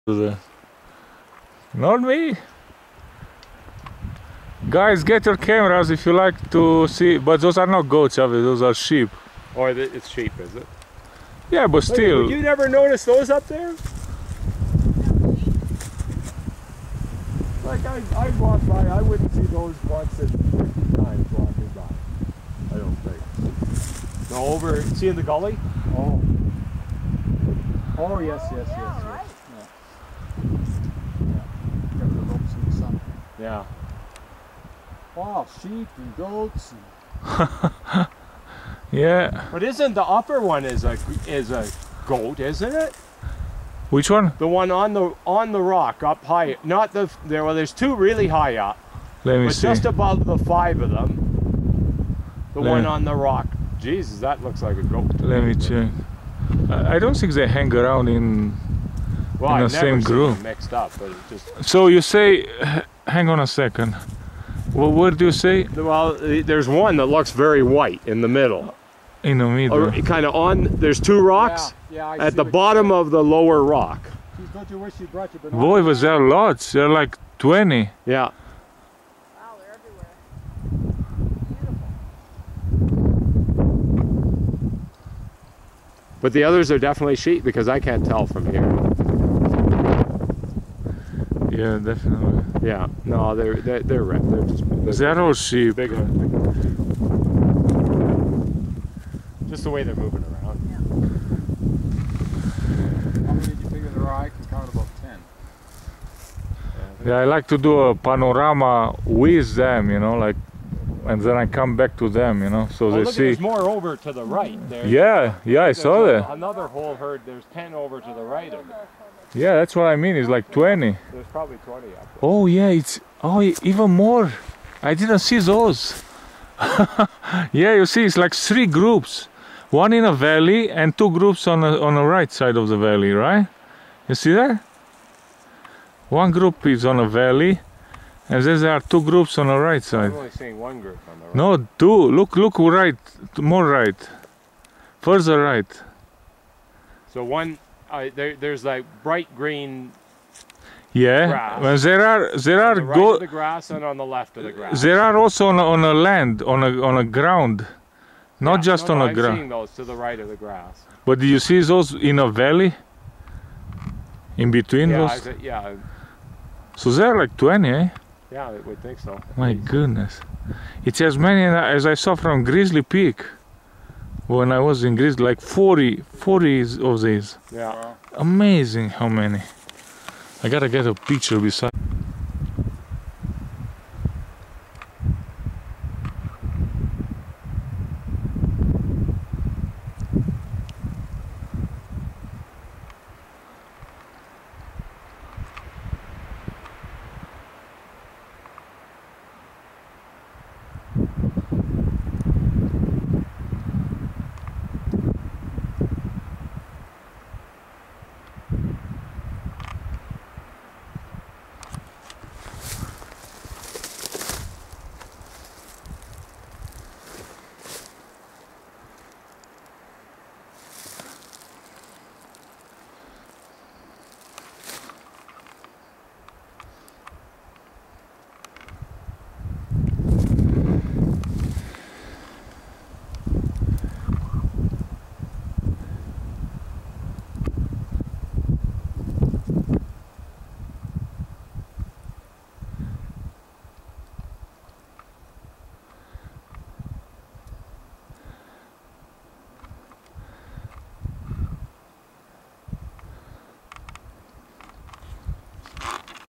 Not me. Guys, get your cameras if you like to see. But those are not goats, obviously. Those are sheep. Oh, it's sheep, is it? Yeah, but still. You never notice those up there? Like I walk by, I wouldn't see those once in 50 times walking by. I don't think. No, over, see in the gully? Oh. Oh, yes. Yeah. Got the ropes in the sun. Yeah. Wow, sheep and goats. Yeah. But isn't the upper one is a goat, isn't it? Which one? The one on the rock up high, not the there. Well, there's two really high up. Let me but see. Just above the 5 of them, the one on the rock. Jesus, that looks like a goat. Let me check. I don't think they hang around in the same group. Them mixed up, but it just. So you say, hang on a second. Well, what do you say? Well, there's one that looks very white in the middle. In the middle. Or kind of on. There's 2 rocks at the bottom of the lower rock. Geez, don't you wish you brought your Boy, but there are lots. There are like 20. Yeah. Wow, they're everywhere. Beautiful. But the others are definitely sheep because I can't tell from here. Yeah, definitely. Yeah. No, they're just. They're all sheep. Big. Just the way they're moving around. Yeah. How many did you figure there are? I can count about 10. Yeah, I like to do a panorama with them, you know, like, and then I come back to them, you know, so they look, see. There's more over to the right there. Yeah, I saw that. Another whole herd. There's 10 over to the right of it. Yeah, that's what I mean. It's like 20. There's probably 20 up there. Oh yeah, even more. I didn't see those. Yeah, you see, it's like 3 groups. One in a valley and 2 groups on the right side of the valley, right? You see that? One group is on a valley, and then there are 2 groups on the right side. I'm only seeing 1 group on the right. No, 2. Look right, more right, further right. So one, there's like bright green. Yeah, Grass. well, there are On the right of the grass and on the left of the grass. There are also on a land, on a ground, not just on a ground. I'm seeing those to the right of the grass. But do you see those in a valley? In between those? Yeah. So there are like 20, eh? Yeah, I would think so. My goodness. It's as many as I saw from Grizzly Peak. When I was in Grizzly, like 40 of these. Yeah. Amazing how many. I gotta get a picture beside.